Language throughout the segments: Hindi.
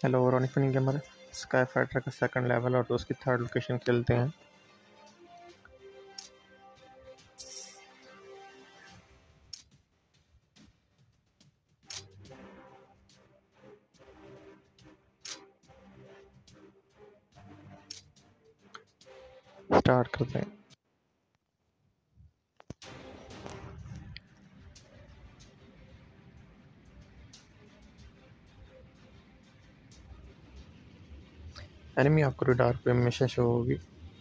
Hello Ronnie funny gamer. Sky fighter का सेकंड लेवल और उसकी थर्ड लोकेशन खेलते हैं। स्टार्ट करते हैं। एनिमी आपको रडार पे हमेशा शो होगी।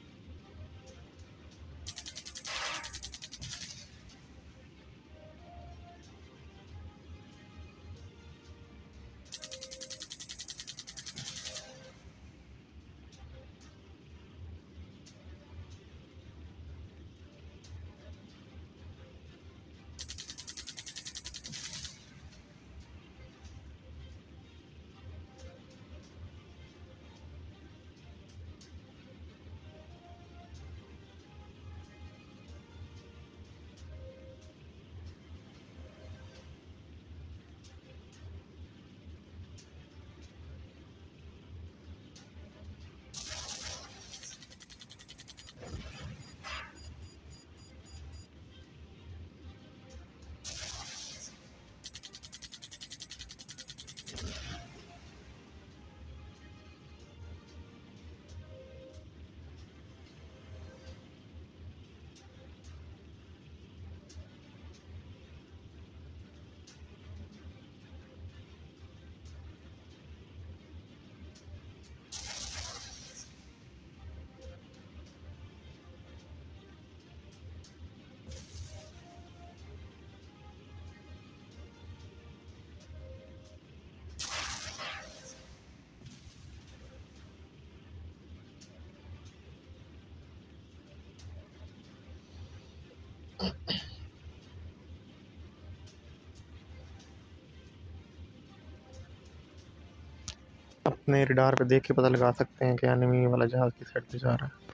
अपने रडार पे देख के पता लगा सकते हैं कि एनिमी वाला जहाज किस साइड पे जा रहा है।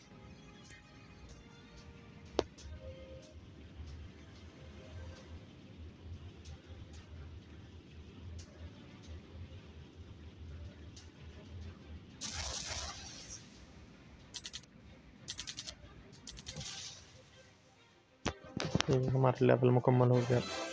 हमारा लेवल मुकम्मल हो गया।